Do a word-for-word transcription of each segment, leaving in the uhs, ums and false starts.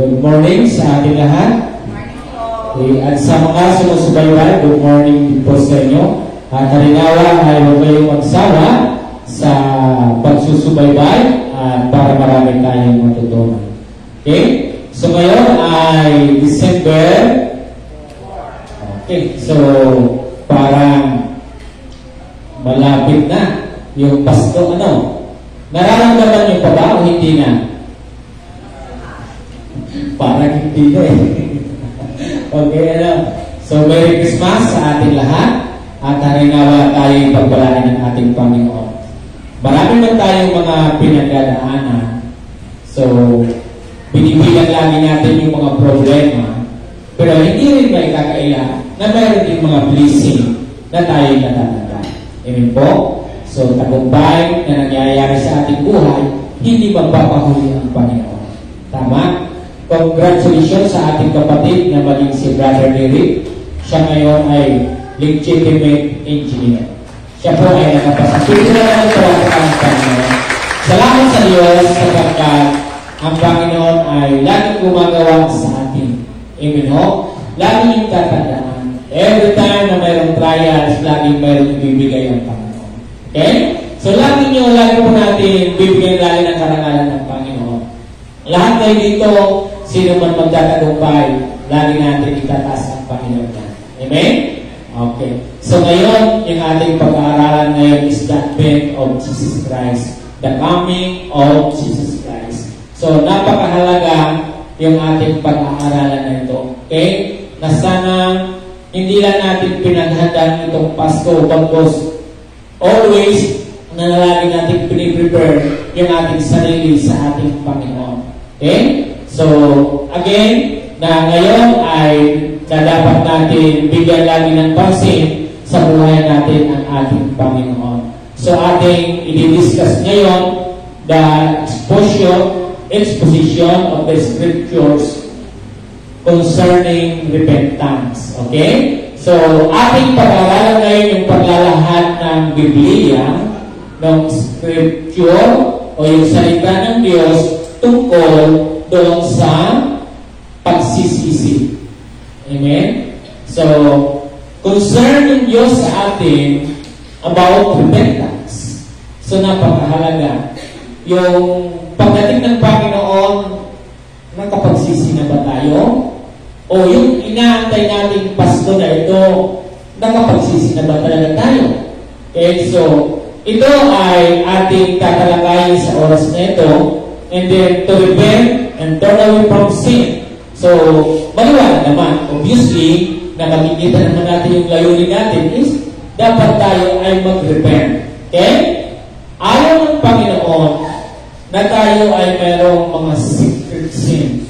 Good morning sa ating lahat. Okay, at sa mga sumusubaybay, good morning po sa inyo. At harinawa ay huwag kayong magsawa sa pagsusubaybay at para marami tayong matutunan. Okay? So ngayon ay December. Okay, so parang malapit na yung Pasko. Ano? Nararamdaman niyo pa ba o hindi na? Parang hindi na eh. Okay, ano? So Merry Christmas sa ating lahat. At harinawa tayo pagbalain ng ating Panginoon. Marami man tayong mga pinagdadaanan. So, binibilang lagi natin yung mga problema. Pero hindi rin may kakaila na mayroon din mga blessing na tayo natatanggap. Amen po? So, tagumpay na nangyayari sa ating buhay, hindi magpapahuli ang Panginoon. Tama? Congratulations sa ating kapatid na maging si Brother Derek. Siya ngayon ay legitimate engineer. Siya po ay nakapasakit na ng ang Panginoon. Salamat sa Diyos sapagkat ang Panginoon ay laging gumagawa sa atin. Amen ho? Lagi yung tatandaan. Every time na mayroong trials, laging mayroong ibibigay ang Panginoon. Okay? So lagi nyo, lagi po natin bibigyan lagi ng karangalan ng Panginoon. Lahat kayo dito, sino man magtatagumpay, lagi natin itataas ang Panginoon. Amen? Okay. So ngayon, yung ating pag-aaralan ngayon is the advent of Jesus Christ. The coming of Jesus Christ. So napakahalaga yung ating pag-aaralan na ito. Okay? Na sana hindi lang natin pinaghandaan itong Pasko, bagos always na lagi natin piniprepare yung ating sarili sa ating Panginoon. Okay? So, again, na ngayon ay na dapat natin bigyan lagi ng pansin sa buhay natin ang ating Panginoon. So ating i-discuss ngayon the exposition, exposition of the scriptures concerning repentance. Okay? So ating pag-aaralan ngayon yung paglalahad ng Biblia, ng scripture o yung salita ng Diyos tungkol doon sa pagsisisi. Amen? So, concern ng Diyos sa atin about repentance. So, napakahalaga. Yung pagdating ng Panginoon, nakapagsisi na ba tayo? O yung inaantay nating Pasko na ito, nakapagsisi na ba talaga tayo? Okay, so, ito ay ating tatalakayin sa oras na ito, and then to repent and turn away from sin. So, maliwanag naman, obviously, na makikita naman natin yung layunin natin is dapat tayo ay mag-repent. Okay? Ayaw ng Panginoon na tayo ay mayroong mga secret sin.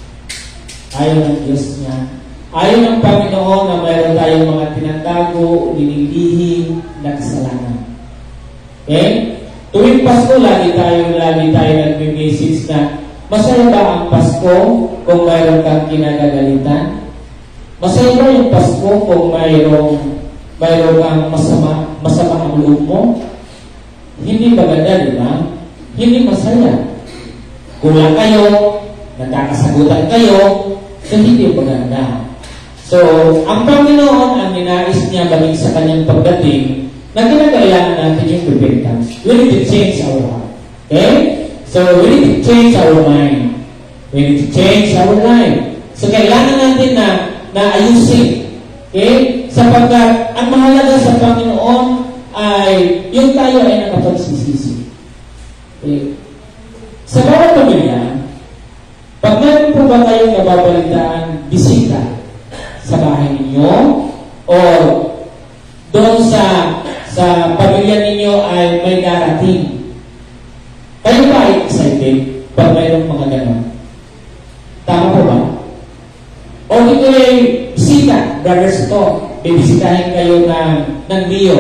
Ayaw ng Diyos niya. Ayaw ng Panginoon na mayroon tayong mga tinatago, dinilihing na kasalanan. Okay? Tuwing Pasko, lagi tayo, lagi tayo nag-message na masaya ba ang Pasko kung mayroon kang kinagagalitan? Masaya ba yung Pasko kung mayroon, mayroon kang masama, masama ang loob mo? Hindi maganda, di ba? Hindi masaya. Kulang kayo, nagkakasagutan kayo, so hindi maganda. So, ang Panginoon, ang ninais niya gawin sa kanyang pagdating, na kinakailangan natin yung repentance. We need to change our heart. Okay? So, we need to change our mind. We need to change our life. So, kailangan natin na naayusin. Okay? Sapagkat, ang mahalaga sa Panginoon ay yung tayo ay nakapagsisisi. Okay? Sa bawat pamilya, pag meron po ba kayong nababalitaan bisita sa bahay ninyo o doon sa sa pamilya ninyo ay may darating, kayo ba ay excited pag mayroong mga ganon? Tama po ba? O dito ay bisita, brothers to, bibisitahin kayo ng, ng Dio.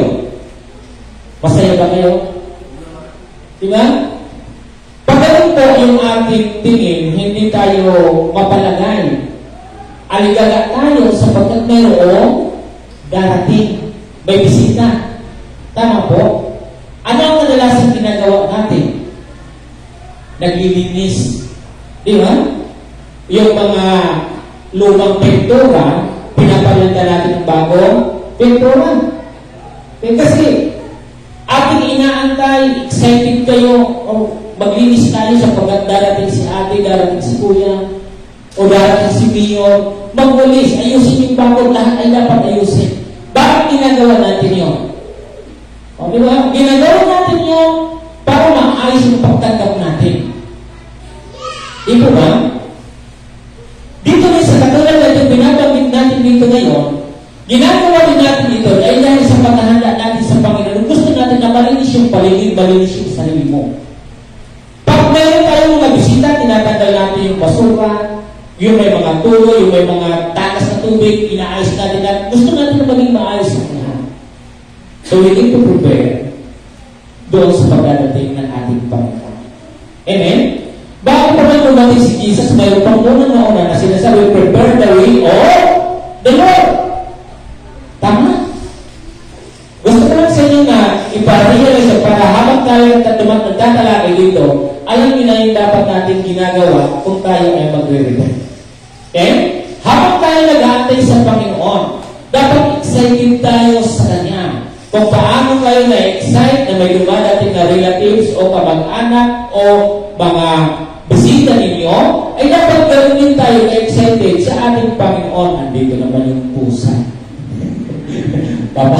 Masaya ba kayo? Diba? Pag ganun po yung ating tingin, hindi tayo mapalagay. Aligaga tayo sapagkat mayroong darating, may bisita. Tama po? Ano ang kadalasan ginagawa natin? Naglilinis. Di ba? yung mga lumang pintura, pinapalanda natin ng bagong pintura. Eh, kasi, ating inaantay, excited kayo, o maglinis tayo sapagkat darating si ate, darating si kuya, o darating si Mio, magwalis, ayusin yung bagong, lahat ay dapat ayusin. Bakit ginagawa natin yun? O, di ba? Ginagawa natin yun para maayos yung pagtanggap natin. Di ba ba? Dito rin sa katulad natin, binabanggit natin dito ngayon, ginagawa din natin dito dahil dahil sa paghahanda natin sa Panginoon, gusto natin na malinis yung paligid, malinis yung sarili mo. Pag meron tayong mga bisita, tinatanggal natin yung basura, yung may mga tulo, yung may mga takas na tubig, inaayos natin natin. Gusto natin na maging maayos ang lahat. So we need to prepare doon sa pagdadating ng ating Panginoon. Amen? Bago pa man dumating si Jesus, mayroon pang unang nauna na sinasabi, prepare the way of the Lord. Tama. Gusto ko lang sa inyo na iparealize para habang tayo nagtatalakay dito, alam niyo na yung dapat natin ginagawa kung tayo ay magre-repent. Okay? Habang tayo nag-aantay sa Panginoon, dapat excited tayo sa Kanya. Kung paano kayo na-excite na may dumadating na relatives o kamag-anak o mga bisita ninyo, ay dapat ganoon din tayo na-excited sa ating Panginoon. Andito naman yung pusa. Papa,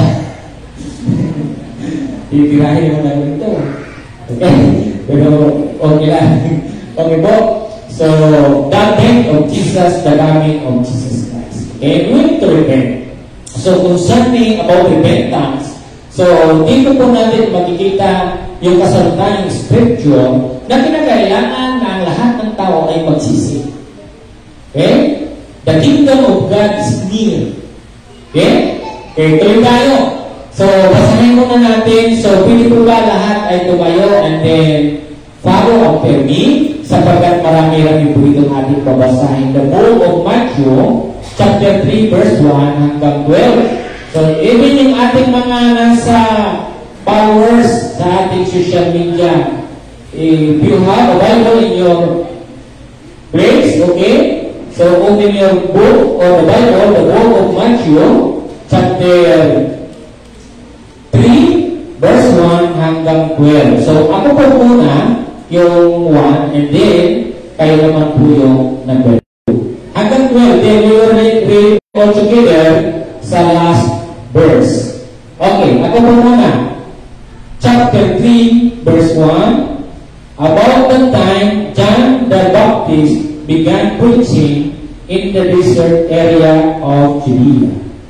titirahin naman namin ito. Okay? Pero okay lang. Okay po? So, the death of Jesus, the coming of Jesus Christ. Okay? We need to repent. So, concerning about repentance, so, dito po natin makikita yung kasalutang scripture na kinakailangan na ang lahat ng tao ay magsisi. Okay? The kingdom of God is near. Okay? Okay, tuloy tayo. So, basahin muna natin. So, pili po ba lahat ay tumayo and then follow after me sapagkat marami-rami po itong ating babasahin. The book of Matthew, chapter three, verse one hanggang twelve. So, even yung ating mga nasa followers sa ating social media, if you have a Bible in your place, okay? So, open your book or the Bible, the book of Matthew, chapter three, verse one hanggang twelve. So, ako po muna yung one and then kayo naman po yung number two. Hanggang twelve, then we will read all together sa last verse. Okay, ako po muna. Chapter three, verse one. About the time John the Baptist began preaching in the desert area of Judea.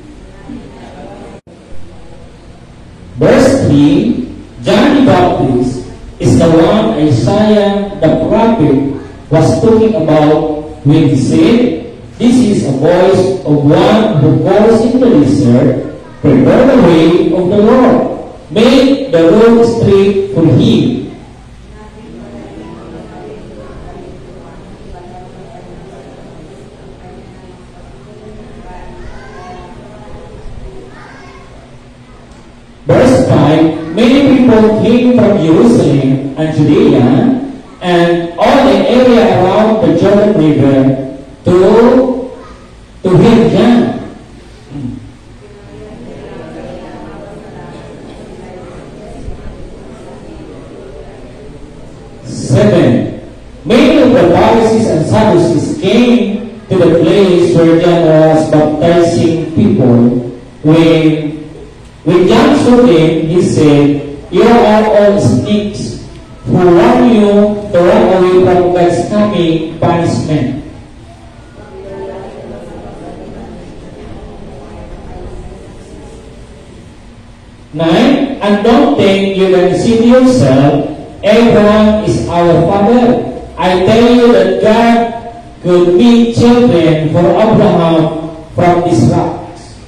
Verse three, John the Baptist is the one Isaiah the prophet was talking about when he said, "This is a voice of one who calls in the desert, prepare the way of the Lord, make the road straight for him." Verse five, many people came from Jerusalem and Judea and all the area around the Jordan River to, to hear John. Seven, many of the Pharisees and Sadducees came to the place where John was baptizing people. When When John saw them, he said, "You are all snakes who warn you to run away from God's coming punishment." Nine, and don't think you can deceive yourself. Abraham is our father. I tell you that God could make children for Abraham from this rock.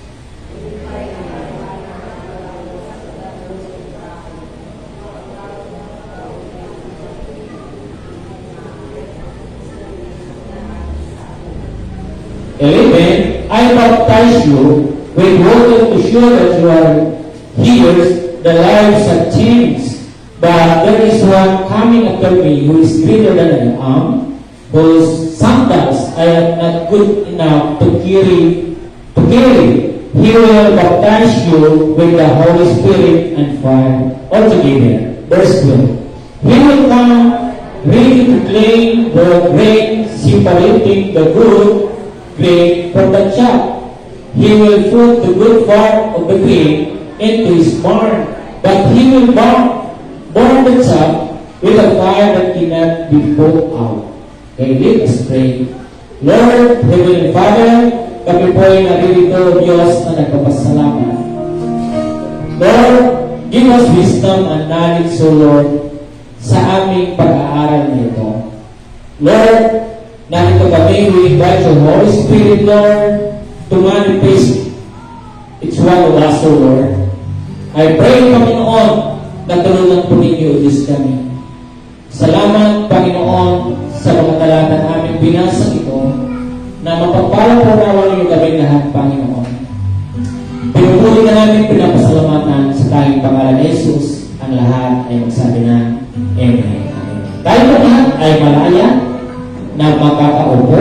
Eleven, I baptize you with water to show that you are healers, the lives have changed. But there is one coming after me who is greater than I am, whose sandals I am not good enough to carry, to carry. He will baptize you with the Holy Spirit and fire. Altogether, verse twelve. He will come ready to claim the grain, separating the good grain from the chaff. He will put the good part of the grain into his barn, but he will burn, burn the chaff with a fire that cannot be put out. Okay, let us pray. Lord, Heavenly Father, kami po ay naririto, Diyos, na nagpapasalamat. Lord, give us wisdom and knowledge, O Lord, sa aming pag-aaral nito. Lord, narito kami, we invite your Holy Spirit, Lord, to manifest its one of us, O Lord. I pray, Panginoon, na tulungan po ninyo, Diyos kami. Salamat, Panginoon, sa mga talata namin binasa ito, na mapagpala po nawa ninyo kami lahat, Panginoon. Pinupuli na namin pinapasalamatan sa tayong pangalan ni Jesus, ang lahat ay magsabi na Amen. Tayo na lahat ay malaya na makakaupo.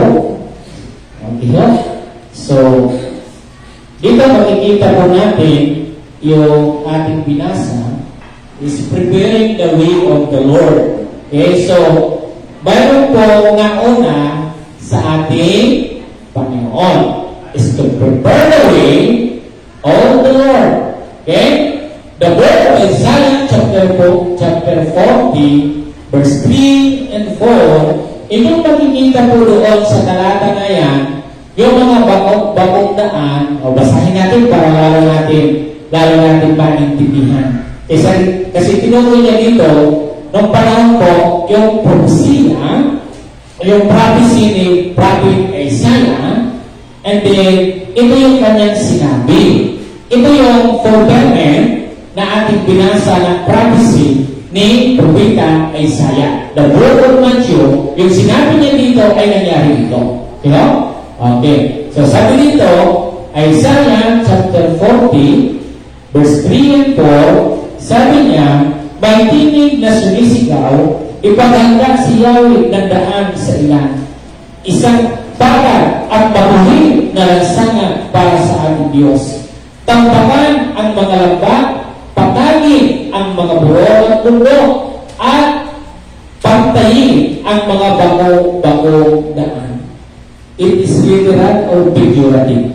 Okay. So, dito makikita po natin yung ating binasa is preparing the way of the Lord. Okay, so mayroon po nga una sa ating Panginoon is to prepare the way of the Lord. Okay? The book of Isaiah chapter four, chapter forty, verse three and four, itong makikita po doon sa talata na yan, yung mga bakong daan, o basahin natin para lalo natin, lalo natin panintindihan. Kasi, kasi tinuloy niya dito, nung panahon po, yung propesya, yung prophecy ni Prophet Isaiah, and then, ito yung kanyang sinabi. Ito yung fulfillment na ating binasa ng prophecy ni Propeta Isaiah. The word of Matthew, yung sinabi niya dito ay nangyari dito. You know? Okay. So, sabi dito, Isaiah chapter forty, verse three and four, sabi niya, may tinig na sumisigaw, ipaganda si Yahweh ng daan sa ilan. Isang para at mabuhay na lansangan para sa ating Diyos. Tampakan ang mga lambat, patagin ang mga burol at bundok, at pantayin ang mga bako-bako daan. It is literal or figurative.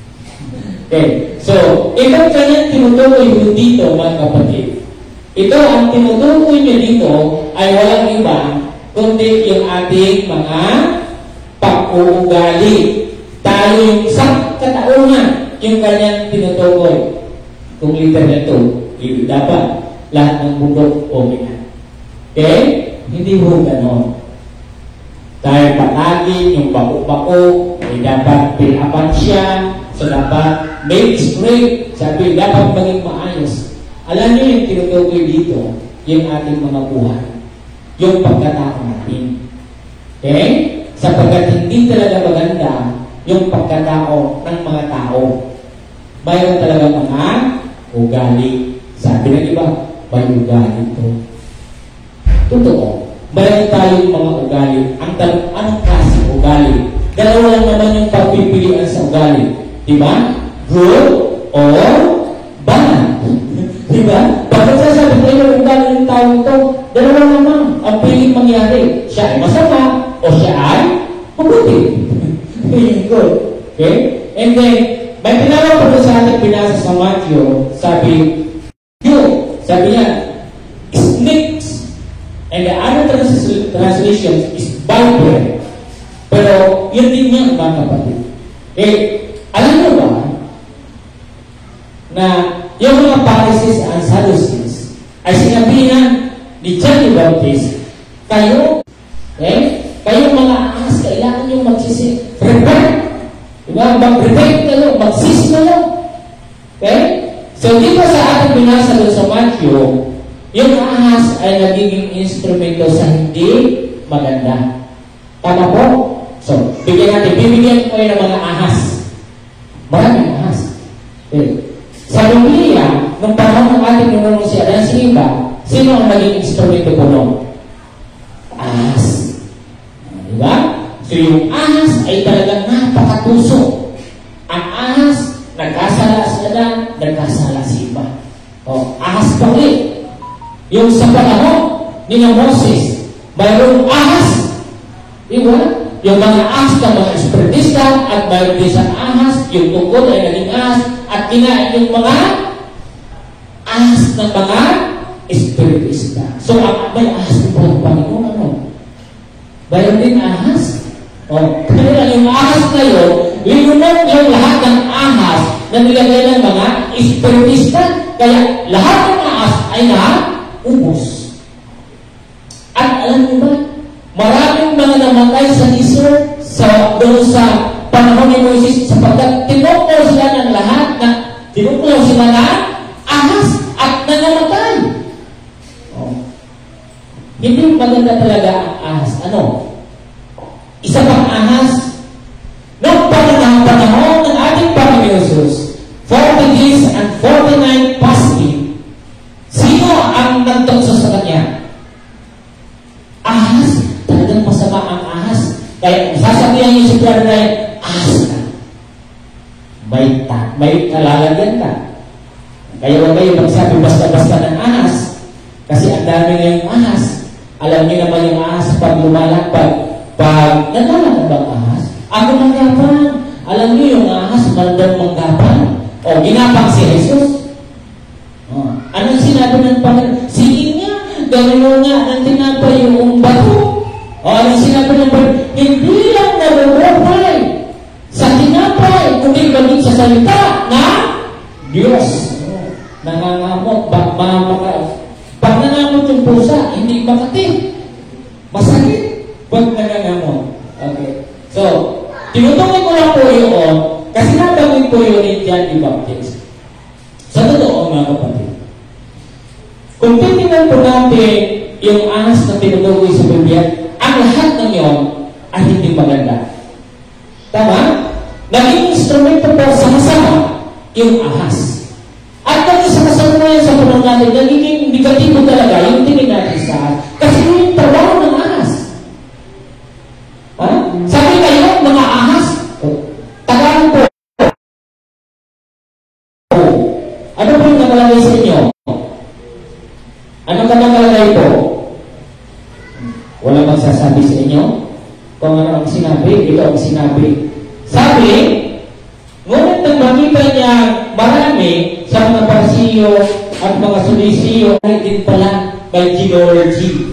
Okay. So, itong kanyang tinutukoy mo dito, mga kapatid. Ito, ang tinutukoy niya dito ay walang iba, kundi yung ating mga pag-uugali. Tayo yung isang kataunan, yung kanyang tinutukoy. Kung liter na ito, dapat lahat ng bundok okay na. Okay? Hindi mo ganon. Dahil patagin, yung bako-bako, ay dapat pinapan siya, so dapat make straight, sabi, dapat maging maayos. Alam niyo yung tinutukoy dito, yung ating mga buhay, yung pagkatao natin. Okay? Sapagkat hindi talaga maganda yung pagkatao ng mga tao. Mayroon talaga mga ugali. Sabi ng iba, may ugali ito. Totoo. Mayroon tayong mga ugali. Ang tanong, anong klase ugali? Dalawa lang naman yung pagpipilian sa ugali. Diba? Good or bad. Diba? Bakit sasabi tayo yung ugali ng tao ito? Dalawa naman ang piling mangyari. Siya ay masama o siya ay mabuti. Good. Okay? And then, may tinawag po sa ating pinasa sa Matthew, sabi, you, sabi niya, snakes. And the other trans translation is Bible. Pero, yun din niya, mga kapatid. Eh, alam mo ba, na yung mga Pharisees and Sadducees ay sinabihan ni John the Baptist, kayo, eh, kayo mga ahas, kailangan nyo magsisi. Repent. Diba? Mag-repent kayo, magsis kayo. Okay? So, dito sa ating binasa doon sa Matthew, yung ahas ay nagiging instrumento sa hindi maganda. Tama po? So, bigyan natin, bibigyan ko kayo ng mga ahas. Maraming ahas. Okay. Sa Biblia, nung panahon ng ating nunong si Adan si Eva, sino ang naging instrumento po nun? Ahas. Diba? Yung sa panahon ni Moses, mayroong ahas. Diba? Yung mga ahas ng mga espiritista at mayroon din sa ahas, yung tungkol ay naging ahas at kinain yung mga ahas ng mga espiritista. So, may ahas din po ang Panginoon. Ano? Mayroon din ahas. O, kaya yung ahas na yun, linunod yung lahat ng ahas na nilagay ng mga espiritista. Kaya lahat ng ahas ay naubos. At alam niyo ba, maraming mga namatay sa desert sa doon sa panahon ni Moses sapagkat tinuklaw sila ng lahat na tinuklaw sila ng ahas at nangamatay. Oh. Hindi maganda talaga ang ahas. Ano? Isa pang ahas. Noong panahon panahon ng ating Panginoon Jesus, forty days and forty nights fasting, sino ang nagtukso sa kanya? Ahas. Talagang masama ang ahas. Kaya kung sasabihan niyo si Brother Ryan, ahas ka. May, ta may kalalagyan ka. Kaya huwag kayo magsabi basta-basta ng ahas. Kasi ang dami ngayong ahas. Alam niyo naman yung ahas pag lumalakbag. Pag naglalakad bang ahas? Ako manggapang. Alam niyo yung ahas nandang manggapang. O ginapang si Jesus. O, anong sinabi ng Panginoon? Sige nga, gawin mo nga ng tinapay yung bato. O anong sinabi ng Panginoon? Hindi lang nabubuhay sa tinapay, kundi gamit sa salita na Diyos. Nangangamot. Ba, ba, ba, pag nangamot yung pusa, hindi makati. Masakit. Pag nangangamot. Okay. So, tinutukoy ko lang po yun kasi nabagin po yun ni John the Baptist. Sa totoo mga kapatid, kung titignan po natin yung ahas na tinutukoy sa Biblia, ang lahat ng yun ay hindi maganda. Tama? Naging instrumento po sama-sama yung ahas. At naging sama-sama yan sa panahon natin, naging negatibo talaga yung tingin natin sa ahas. Kasi yung trabaho ng ahas. Ha? Sabi kayo, mga ahas, tagaan po. Ano po yung nakalagay sa inyo? Ano ka nakalagay po? Wala magsasabi sa inyo? Kung ano ang sinabi, ito ang sinabi. Sabi, ngunit nang makita niya marami sa mga Parisiyo at mga Sudisiyo ay din pala by genealogy.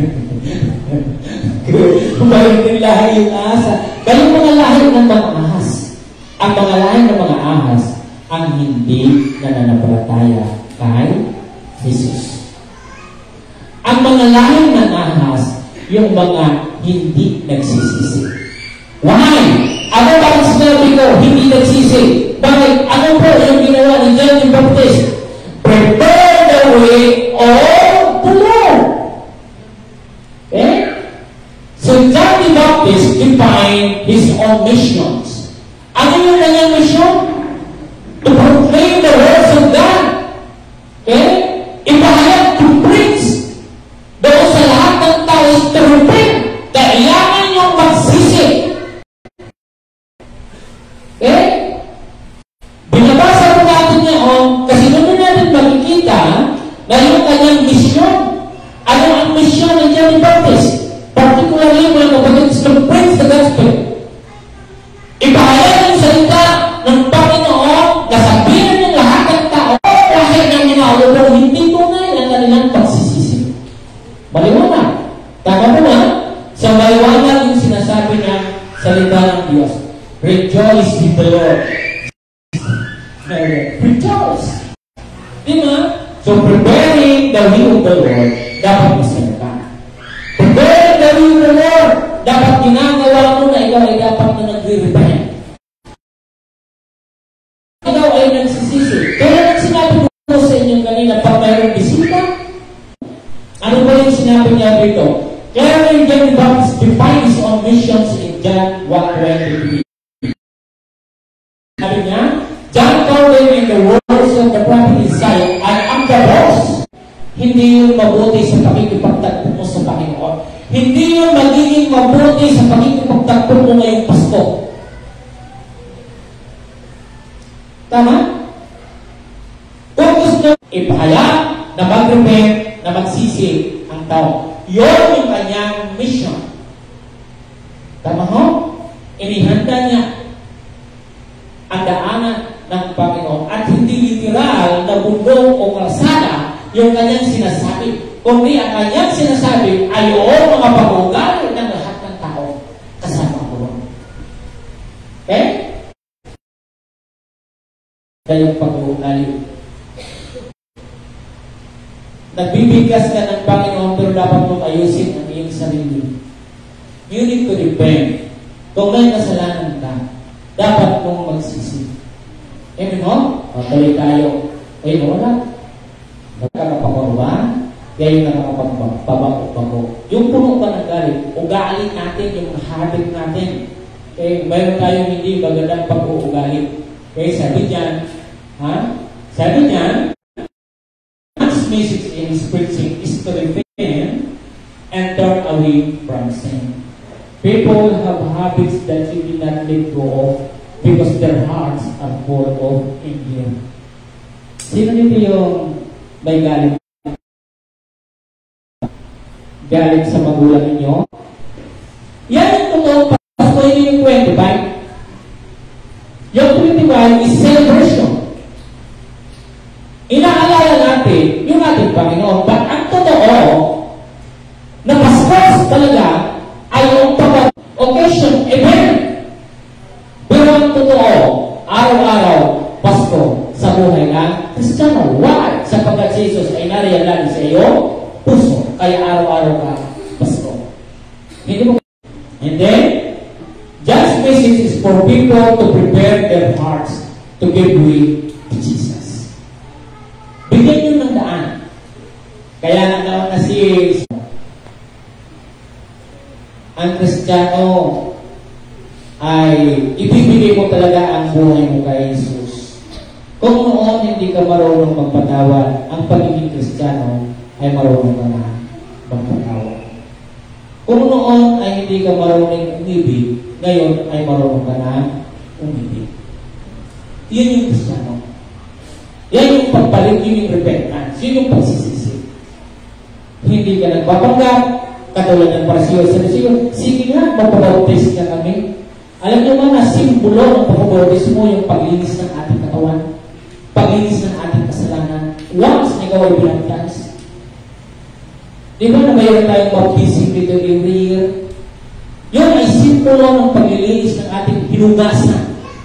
Kumain din lahat yung ahas. Kaya mga lahat ng mga ahas, ang mga lahat ng mga ahas, ang hindi nananampalataya kay Jesus. Ang mga lahat ng ahas, yung mga hindi nagsisisi. Why? Ano ba ang sinabi ko? Hindi nagsisi. Bakit? Ano po yung ginawa ni John the Baptist? Prepare the way of the Lord. Okay? So John the Baptist defined his own missions. Ano yung kanyang mission? To proclaim the words of God. Okay? Ipahayag to preach doon sa lahat ng tao to repent. Kailangan niyong magsisi. Okay? Binabasa po natin ngayon kasi doon natin makikita na yung kanyang misyon. Ano ang misyon ng John the Baptist? Particularly mga kapatid is to preach the gospel. Ipahayag ang salita ng Panginoon na sabihin ng lahat ng tao kahit ng mga ulong hindi tunay ang kanilang pagsisisi. Maliwanag. Tama po ba? Sa maliwanag yung sinasabi ng salita ng Diyos. Rejoice in the Lord. Rejoice. Diba? So preparing the will of the Lord, dapat masalita. Preparing the will of the Lord, dapat ginagawa mo na ikaw ay dapat na nagre-repent. Ikaw ay nagsisisi. Pero nang sinabi ko sa inyo kanina, pag mayroong bisita, ano ba yung sinabi niya dito? Kaya yung John the Baptist defines on missions in John one twenty-three. Sabi niya, John told them in the words of the prophet Isaiah, I am the boss. Hindi yung mabuti sa pakikipagtagpo mo sa Panginoon. Hindi yung magiging mabuti sa pakikipagtagpo mo ngayong Pasko. Tama? Kung gusto nyo ipahayag na mag-repent, na na magsisi ang tao. Yun yung kanyang mission. Tama ho? Inihanda niya ang daanan ng Panginoon at hindi literal na bundok o kalsada yung kanyang sinasabi. Kundi ang kanyang sinasabi ay oo mga pag-uugali ng lahat ng tao kasama ko. Okay? Kayong pag-uugali. Nagbibigkas ka ng Panginoon pero dapat mong ayusin ang iyong sarili. You need to repent. Kung may kasalanan ka, dapat mong magsisi. Amen mo? O, tuloy tayo. Ay, wala. Nakakapagpakuruan, kaya yung nakakapagpabago. Yung puno ba ng galit, ugali natin, yung habit natin. Okay, mayroon tayong hindi magandang pag-uugali. Okay, sabi niyan, ha? Sabi niyan, God's message in His preaching is to repent and turn away from sin. People have habits that you did not let go of because their hearts are full of envy. Sino dito yung may galit? Galit sa magulang ninyo? Yan yung totoo. Pasko yun yung twenty-five. Yung twenty-five is celebration. Inaalala natin yung ating Panginoon. But ang totoo, na Pasko talaga ay yung pag-occasion, event. Pero ang totoo, araw-araw, Pasko sa buhay ng Kristiyano. Why? Sapagkat si Jesus ay nariyan lagi sa iyo, puso. Kaya araw-araw ka, Pasko. Hindi mo. And then, God's message is for people to prepare their hearts to give way to Jesus. Bigyan nyo ng daan. Kaya na naman na si ang Kristiyano ay ibibigay mo talaga ang buhay mo kay Jesus. Kung noon hindi ka marunong magpatawad, ang pagiging Kristiyano ay marunong ka na magpatawad. Kung noon ay hindi ka marunong umibig, ngayon ay marunong ka na umibig. Yun yung Kristiyano. Yan yung pagpalit, yun yung repentance, yun yung pagsisisi. Hindi ka nagpapanggap, katulad ng parasiyo sa nasiyo, sige nga, magpabautis ka kami. Alam niyo ba na simbolo ng pagbabautis mo yung paglinis ng ating katawan, paglinis ng ating kasalanan, once na ikaw ay binaptize. Di ba na mayroon tayong baptism dito every year? Yun ay simbolo ng paglilinis ng ating hinugasan.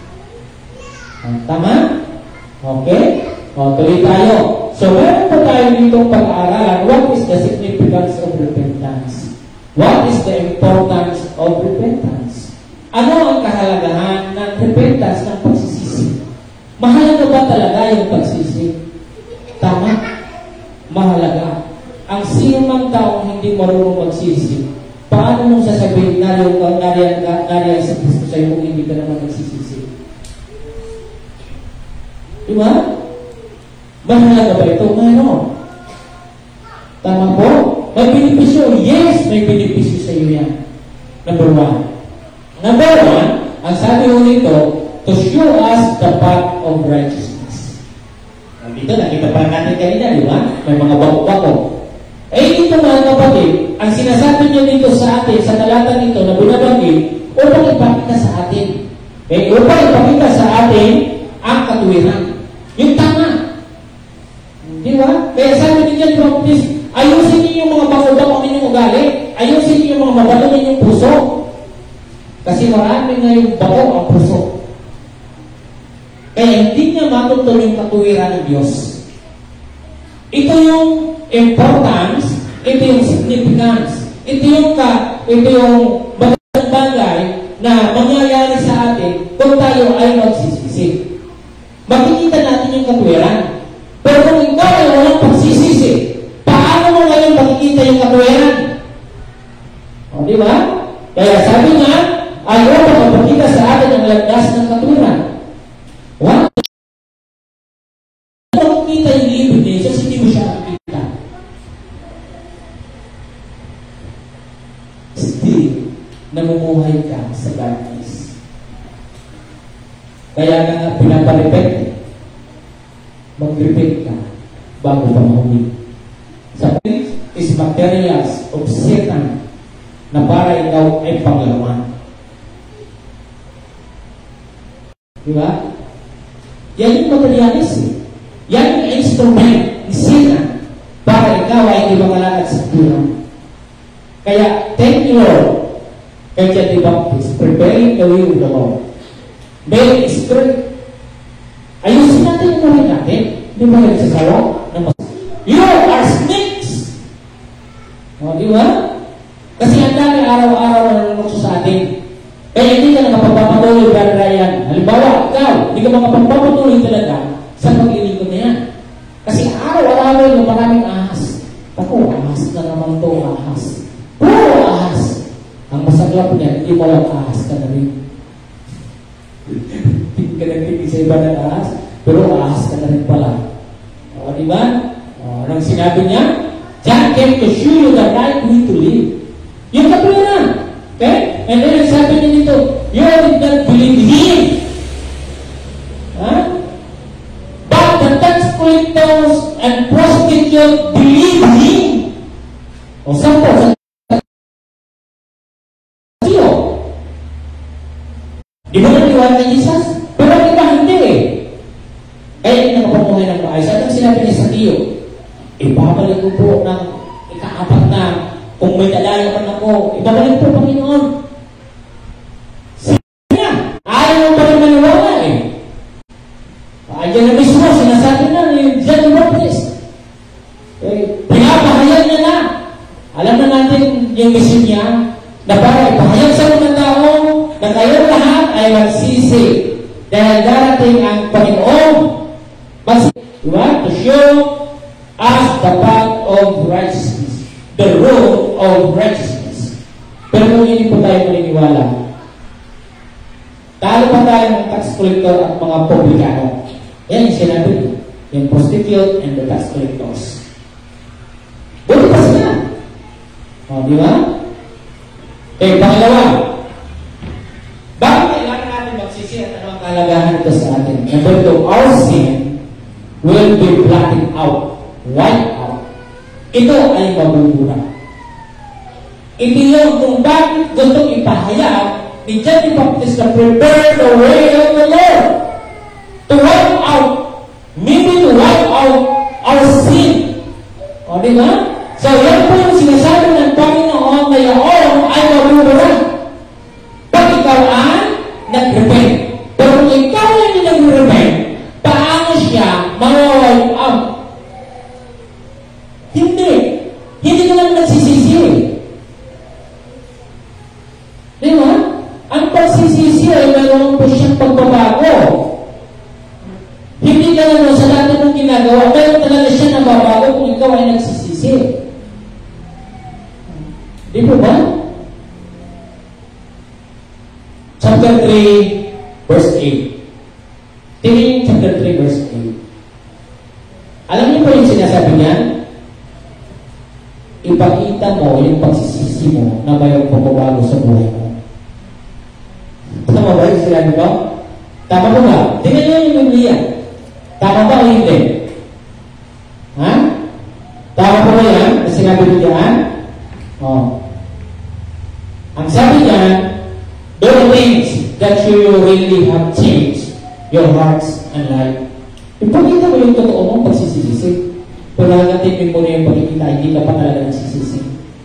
Tama? Okay? O, tuloy tayo. So, meron pa tayo ditong pag-aaralan, what is the significance of repentance? What is the importance of repentance? Ano ang kahalagahan ng repentance, ng pagsisisi? Mahalaga ba talaga yung pagsisi? Tama? Mahalaga. Ang sinumang taong hindi marunong magsisi, paano mong sasabihin na yung nariyan sa Kristo sa'yo kung hindi ka naman nagsisisi? Diba? Mahalaga ba ito? Mayroon. Tama po? May benepisyo. Yes, may benepisyo sa iyo yan. Number one. Number one, ang sabi ko nito, to show us the path of righteousness. Dito, nakita pa natin kanina, di ba? May mga bako-bako. Eh, dito mga kapatid, ang sinasabi niya dito sa atin, sa talata nito na binabanggit, upang ipakita sa atin. Eh, upang ipakita sa atin ang katuwiran. Yung tama. Di ba? Kaya sabi ni John Baptist, ayusin niyo yung mga bako-bako ninyong ugali. Ayusin niyo yung mga mabato ninyong puso. Kasi marami na yung bako ang puso. Kaya hindi niya matutol yung katuwiran ng Diyos. Ito yung importance, ito yung significance, ito yung ka, ito yung magandang bagay na mangyayari sa atin kung tayo ay magsisisi. Makikita natin yung katuwiran. Pero kung ikaw ay walang pagsisisi, paano mo ngayon makikita yung katuwiran? O, di ba? Kaya sabi nga, ayaw makapagkita sa atin ang landas ng katuwiran. What? Kung makikita yung libid niya, Jesus, hindi mo siya makikita. Still, namumuhay ka sa darkness. Kaya nga pinaparepet, mag-repent ka bago pa mahuli. Sa is materials of Satan na para ikaw ay panglaman. Di ba? Yan yung materialis eh. Yan yung instrument ni Satan para ikaw ay hindi makalakad sa bulan. Kaya, thank you Lord. Kaya John the Baptist, preparing the way of the Lord. May strength. Ayusin natin yung gawin natin. Di ba nagsasawa? You are snakes! O, di ba? Kasi ang dami araw-araw na nalulukso sa atin. Kaya hindi ka nakapagpapatuloy, Brother Ryan. Halimbawa, ikaw, hindi ka makapagpapatuloy talaga sa pag-ilikod na yan. Kasi araw-araw yung maraming ahas. Ako, ahas na naman to, ahas. Puro ahas. Ang masaklap niya, hindi mo lang ahas ka na rin. Hindi ka nagtigil sa iba ng ahas, pero ahas ka na rin pala. O, di ba? O, anong sinabi niya? John came to show you the right way to live. Yung kapularan. Okay? And then sabi niya dito, you did not believe Him. Huh? But the tax collectors and prostitutes believe Him. O saan po? Sa siyo. Di ba naniwala ni Jesus? Pero iba hindi eh. Kaya hindi nakapamuhay ng maayos. At ang sinabi niya sa tiyo, ibabalik ko po ng ikaapat na kung may dalaya man ako, ibabalik po, Panginoon. Sige na. Ayaw mo pa rin maniwala eh. Ayan na mismo, sinasabi na ni John the Baptist. Eh, pinapahayag niya na. Alam na natin yung mission niya na para ipahayag sa mga tao na kayo lahat ay magsisi dahil darating ang Panginoon. Magsisi. Diba? To show us the path of righteousness. The road of righteousness. Pero kung hindi po tayo maniniwala, talo pa tayo ng tax collector at mga publikano. Yan yung sinabi niya. Yung prostitute and the tax collectors. Buti pa sila. O, di ba? Okay, pangalawa. Bakit kailangan natin magsisi at ano ang kalagahan ito sa atin? Number two, our sin will be blotted out. Wiped out. Ito ay mabubura. Ito yung kung bakit gustong ipahayag ni John the Baptist na prepare the way of the Lord. To wipe out. Maybe to wipe out our sin. O, di ba? So, yan po yung sinasabi ng Panginoon na yaon ay mabubura. Pag ikaw ay nag-repent. Pero kung ikaw ay hindi nag-repent, paano siya ma-wipe out? Hindi. Hindi ka lang nagsisisi. Di ba? Ang pagsisisi ay mayroon po siyang pagbabago. Hindi ka lang sa dati mong ginagawa, mayroon talaga siya nababago kung ikaw ay nagsisisi. Di po ba? Chapter three, verse eight. Tingin yung chapter three, verse eight. Alam niyo po yung sinasabi niya? Ipakita mo yung pagsisisi mo na mayroong pagbabago sa buhay mo. Tama ba yung sinabi ko? Tama po ba? Tingnan niyo yung Biblia. Tama ba o hindi? Ha? Tama po ba yan? Na sinabi niyo yan? Oh. Ang sabi niya, do the things that you really have changed your hearts and life. Ipakita mo yung totoo mong pagsisisi. Pero hanggang mo na yung pagkikita, hindi ka pa talaga nagsisisi.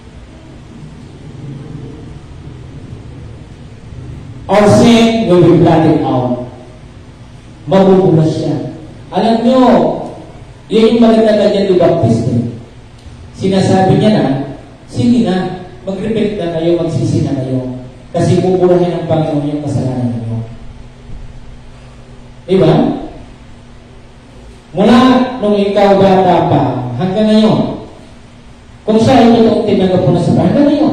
Our sin will be blotted out. Mabubura siya. Alam nyo, yun yung maganda na dyan ni Baptist eh. Sinasabi niya na, sige na, mag-repent na kayo, magsisi na kayo. Kasi buburahin ng Panginoon yung kasalanan ninyo. Diba? Mula nung ikaw bata pa, hanggang ngayon, kung siya ay totoong tinanggap mo na sa hanggang ngayon,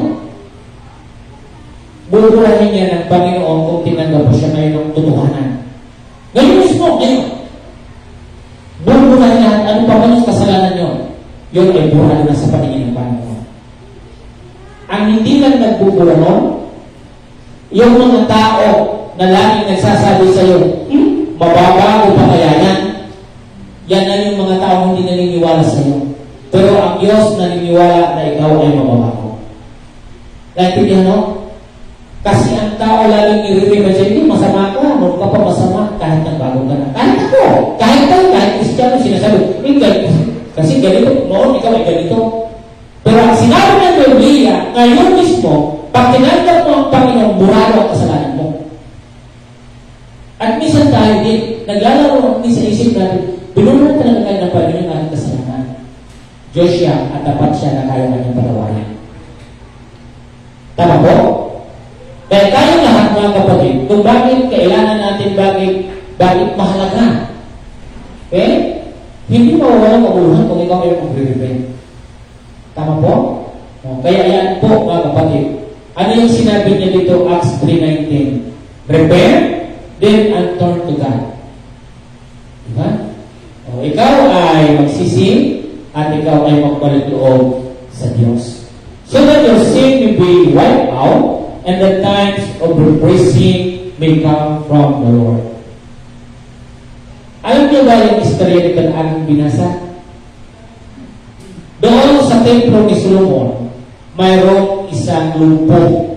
buburahin niya ng Panginoon kung tinanggap mo siya ngayon ng tutuhanan. Ngayon mismo, ngayon, buburahin niya, ano pa man yung kasalanan nyo, yun ay burado na sa paningin ng Panginoon. Ang hindi lang nagbubura nun, yung mga tao na laging nagsasabi sa iyo, hmm, mababago pa kaya yan? Yan na yung mga tao hindi naniniwala sa iyo. Pero ang Diyos naniniwala na ikaw ay mababago. Naintindihan mo? Kasi ang tao laging nire-remind siya, hindi, masama ka, huwag ka pa masama, kahit nagbago ka na. Kahit ako, kahit kayo, kahit Kristiyano, sinasabi, hindi, kasi ganito, noon ikaw ay ganito. Pero ang sinabi ng Biblia, ngayon mismo, pag tinanggap mo ang Panginoon, burado ang kasalanan mo. At minsan tayo din, naglalaro din sa isip natin, binunan talaga kayo ng Panginoon ang kasalanan. Diyos siya at dapat siya na kaya kanyang patawarin. Tama po? Kaya tayo lahat mga kapatid, kung bakit kailangan natin, bakit, bakit mahalaga. Okay? Hindi mawawalang kabuluhan kung ikaw ay magre-repent. Tama po? O, kaya yan po mga kapatid. Ano yung sinabi niya dito, Acts three nineteen? Repent, then and turn to God. Diba? O, ikaw ay magsisi at ikaw ay magbalik loob sa Diyos. So that your sin may be wiped out and the times of refreshing may come from the Lord. Alam niyo ba yung istorya nito na aking binasa? Doon sa templo ni Solomon, mayroong isang lumpo.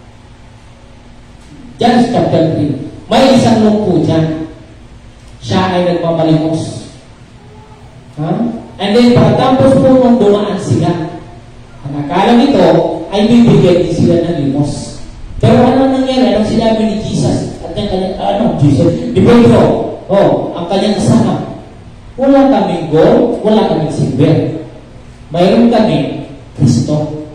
Diyan sa chapter three. May isang lumpo dyan. Siya ay nagmamalimos. Huh? And then, pagkatapos po nung dumaan sila, ang akala nito ay bibigyan din sila ng limos. Pero ano nangyari? Anong sinabi ni Jesus? At yung kanyang, ano, Jesus? Di Pedro, oh, ang kanyang kasama. Wala kaming gold, wala kaming silver. Mayroon kami Kristo.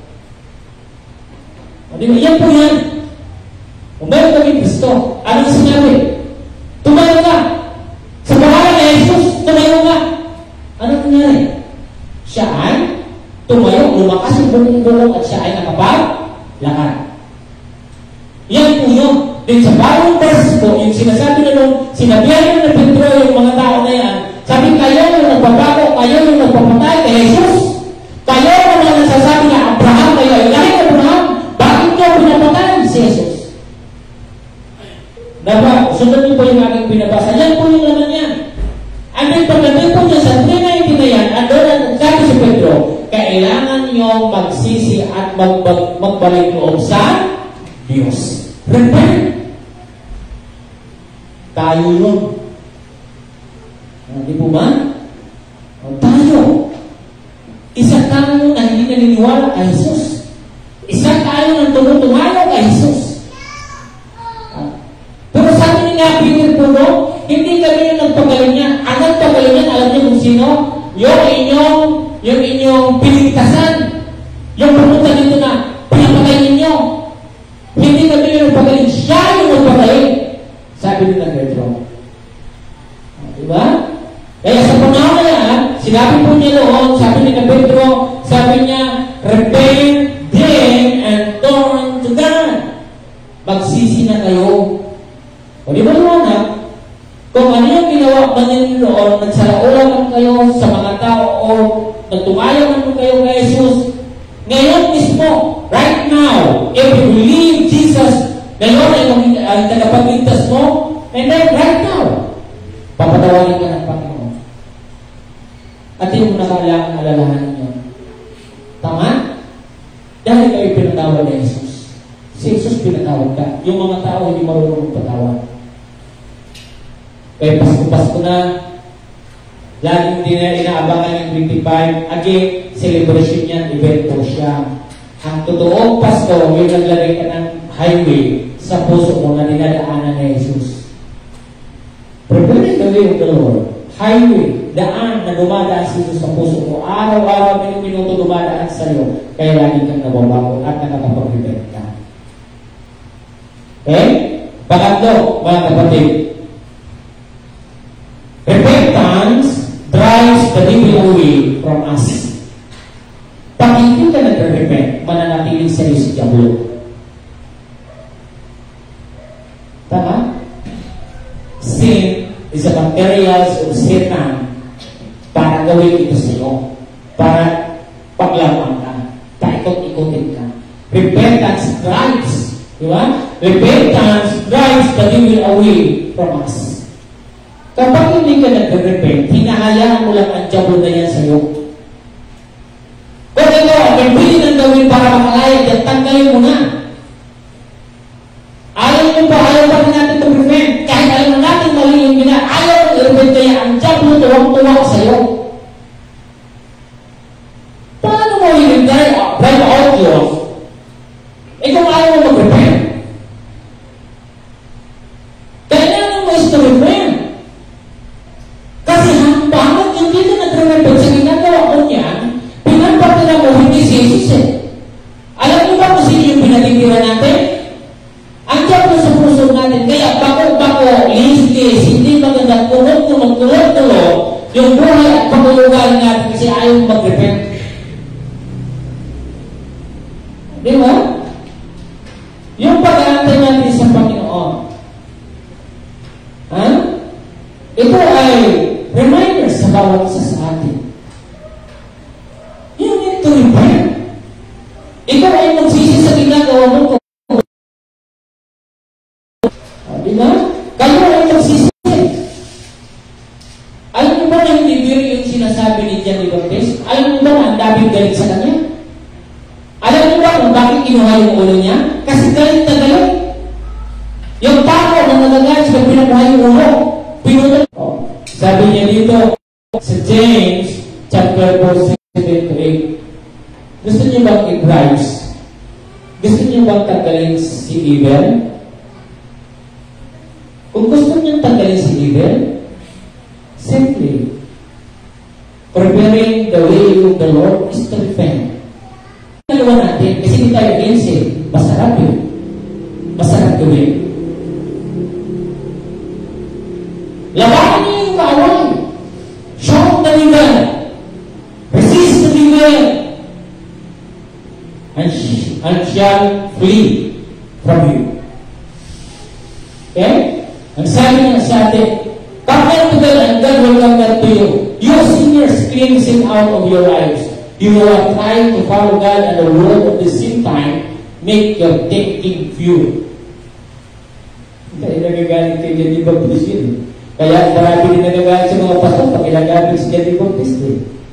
O, di ba? Yan po yan. Kung mayroon kami Kristo, anong sinabi? Tumayo ka! Sa pangalan ni Jesus, tumayo ka! Anong nangyari? Siya ay tumayo, lumakas yung bumong-bumong at siya ay nakapaglakad. Yan po yun. Din sa bagong verse po, yung sinasabi na nung sinabihan na Pedro yung mga tao na yan, sabi kayo yung nagbabago, kayo yung nagpapatay kay Jesus. Kayo yung mga nagsasabi na Abraham, kayo ay lahi ng Abraham, bakit nyo pinapatay si Jesus? Diba? Sunod niyo po yung aking pinabasa. Yan po yung laman yan. And then pagdating po niya sa three nineteen na yan, andun ang sabi si Pedro, kailangan nyo magsisi at mag magbalik loob sa Diyos. Repent. Tayo yun. Hindi po ba? O, tayo. Isa tayo na hindi naniniwala kay Jesus. Isa tayo na tumutumayo kay Jesus. Pero sabi niya, Peter po, no? Hindi kami yung nagpagaling niya. Ang nagpagaling niya, alam niyo kung sino? Yung inyong, yung inyong piligtasan. Yung pumunta dito na, pinapatay ninyo. Hindi kami yung nagpagaling. Siya yung nagpagaling. Sabi nila Pedro. Diba? Kaya sa panahon na yan, sinabi po niya noon, sabi nila Pedro, sabi niya, repent then and turn to God. Magsisi na kayo. O di ba naman ha? Kung ano yung ginawa ba ninyo noon, nagsalaula man kayo sa mga tao o nagtumayo man kayo kay Jesus, ngayon mismo, right now, if you believe Jesus, ngayon ay, ay tagapagligtas mo, and then right now, papatawarin ka ng Panginoon. At hindi mo na kailangan alalahanin yun. Tama? Dahil kayo pinatawad ni Jesus. Si Jesus pinatawad ka. Yung mga tao hindi marunong patawad. Kaya Pasko-Pasko na, laging din na inaabangan yung twenty-five. Again, celebration yan, event po siya. Ang totoong Pasko, yung naglagay ka ng highway sa puso mo na dinadaanan ni Jesus. Preparing the way of the Lord. Highway, daan na dumadaan si Jesus sa puso mo. Araw-araw, minuto dumadaan sa iyo. Kaya lagi kang nababago at nakakapag-repent ka. Okay? Pangatlo, mga kapatid. Repentance drives the devil away from us. Pag hindi ka nag-repent, mananatiling sa iyo si Diablo. Tama? Sin is a materials of Satan para gawin ito sa iyo. Para paglaman ka. Paikot-ikotin ka. Repentance drives. Di ba? Repentance drives the devil away from us. Kapag hindi ka nag-repent, hinahayaan mo lang ang Diablo na yan sa iyo. Diyos, eh kung ayaw mo mag-repent, kailangan mo is to repent. Kasi hanggang yung dito nag-repent sa ginagawa ko niyan, pinapatala mo hindi si Jesus eh. Alam mo ba kung sino yung pinatitira natin? Andiyan po sa puso natin, kaya bako-bako, lis-lis, hindi maganda, kulot-kulot, kulot-kulot, yung buhay at pagulugan natin kasi ayaw mag-repent. Di ba? Yung pag-aantay natin sa Panginoon. Ha? Ito ay reminder sa bawat isa sa atin. You need to repent. Ikaw ay magsisi sa ginagawa mo. Di ba? Kayo ay magsisi. Alam mo ba na hindi biro yung sinasabi ni John the Baptist? Alam mo ba na ang daming galit sa kanya? Alam mo ba kung bakit kinuha yung ulo niya? Kasi galit na galit. Yung tao na nagagalit siya pinakuha yung ulo. Pinunod. Oh, sabi niya dito sa James chapter four, seven to eight. Gusto niyo bang i-rise? Gusto niyo bang tanggalin si evil? Kung gusto niyo tanggalin si evil, simply preparing the way of the Lord is to repent. Nagawa natin, kasi hindi tayo against it. Masarap yun. Masarap gawin. Labanan niyo yung kaaway. Shout the evil. Resist the evil. And, sh and shall flee from you. Okay? Ang sabi niya sa atin, come to God and God will come back to you. You sinners cleansing out of your lives. You are trying to follow God and the word at the same time, make your thinking pure. Kaya nagagalit kay John the Baptist yun. Kaya marami din nagagalit sa mga pastor pag ilagamit si John the Baptist eh.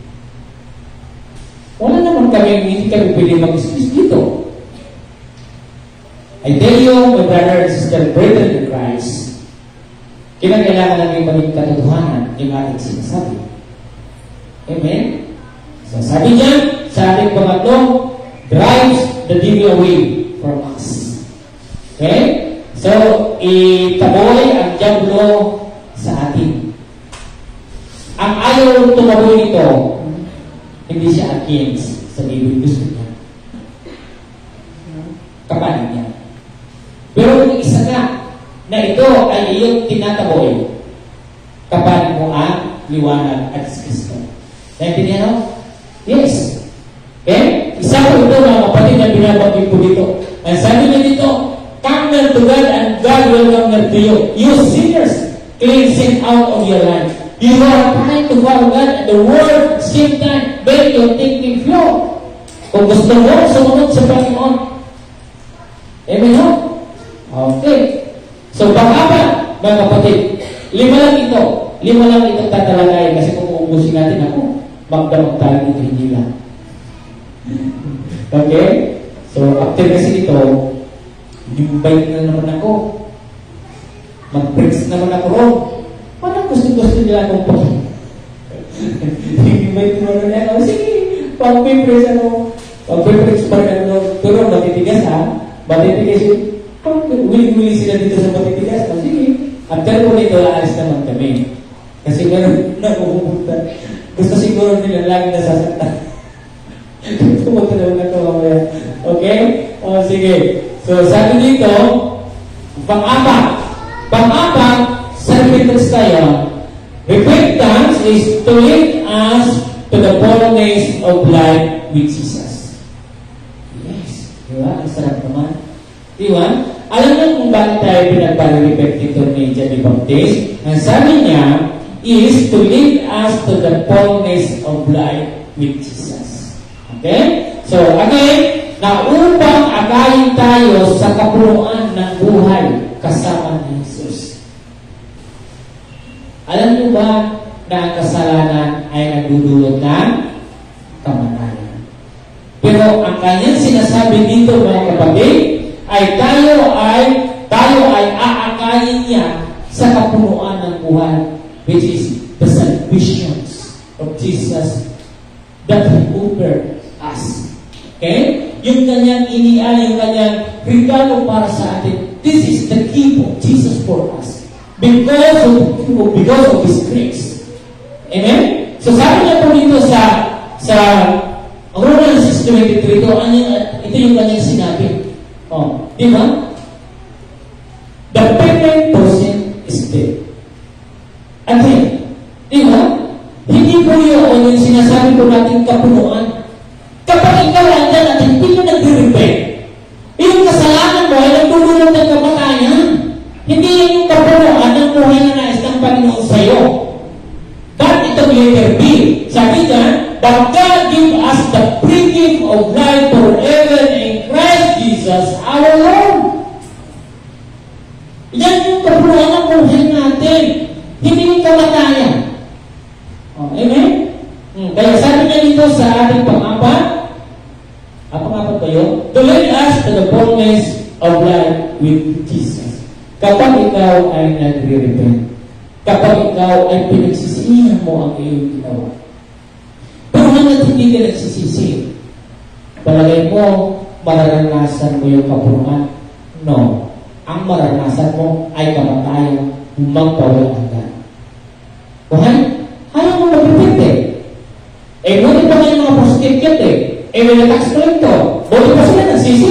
Wala naman kami, hindi kami pwede mag-excuse dito. I tell you, my brother and sister, brethren in Christ, kinakailangan natin maging katotohanan yung ating sinasabi. Amen? So, sabi niya, sa ating pangatlo, drives the devil away from us. Okay? So, itaboy ang diablo sa atin. Ang ayaw tumaboy nito, hindi siya against sa devil. Gusto niya. Kapanin niya. Pero kung isa nga, na ito ay iyong tinataboy, kapanin mo ang liwanag at Kristo. Naintindihan mo? Yes. Okay? Isa po ito mga kapatid na binabanggit po dito. Ang sabi niya dito, come near to God and God will come near to you. You sinners, cleansing out of your life. You are trying to follow God and the word, same time, make your thinking pure. Kung gusto mo, sumunod sa Panginoon. Amen ho? Okay. So, pang-apat, mga kapatid, lima lang ito. Lima lang itong tatalagayin kasi kung uubusin natin ako, magdamag tayo ito, hindi lang. Okay? So, after kasi ito, yung-bike na naman ako. Mag-breaks naman ako ron. Parang gusto-gusto nila akong pag- yung-bike naman ako. Sige, pag-breaks ako. Pag-breaks pa rin ako. Pero matitigas ha. Matitigas yun. Wili-wili sila dito sa matitigas. Sige. After po nito, aalis naman kami. Kasi gano'n na pupunta. Gusto siguro nila lagi nasasaktan. Pumunta naman ako mamaya. Okay? O, sige. So, sabi dito, pang-apat. Pang-apat, sa repentance tayo. Repentance is to lead us to the fullness of life with Jesus. Yes. Diba? Ang sarap naman. Diba? Alam niyo kung bakit tayo pinagpare-repent dito ni John the Baptist? Ang sabi niya is to lead us to the fullness of life with Jesus. Okay? So, again, na upang akayin tayo sa kapunuan ng buhay kasama ni Jesus. Alam niyo ba na ang kasalanan ay nagdudulot ng kamatayan? Pero ang kanyang sinasabi dito, mga kapatid, ay tayo ay tayo ay aakayin niya sa kapunuan ng buhay, which is the salvations of Jesus that He offered us. Okay? yung kanyang inial, yung kanyang regalo para sa atin. This is the gift of Jesus for us. Because of, because of His grace. Amen? So sabi niya po dito sa sa Romans six twenty-three, ito, ito yung kanyang sinabi. Oh, di ba? The payment person is dead. Again, di ba? Hindi po yun yung sinasabi po natin kapunuan. Kapag ikaw andyan at hindi mo nag-repent, yung kasalanan mo ay nagdululong ng kamatayan. Hindi yan yung kapunuan ng buhay na nais ng Panginoon sa'yo. But ito letter B. Sabi niya, but God give us the free gift of life forever in Christ Jesus our Lord. Yan yung kapunuan ng buhay natin. Hindi yung kamatayan. Oh, amen? Hmm. Kaya sabi niya dito sa ating pang-apat, ah, pang-apat ba yun? To lead us to the fullness of life with Jesus. Kapag ikaw ay nagre-repent, kapag ikaw ay pinagsisihan mo ang iyong ginawa. Pero hanggang hindi ka nagsisisi, palagay mo, mararanasan mo yung kapunuan? No. Ang mararanasan mo ay kamatayan magpawalang hanggan. Buhay? Ayaw mo mag-repent eh. Eh, buti pa kayo mga prostitute eh. Eh, may tax collector. Buti pa sila nagsisi.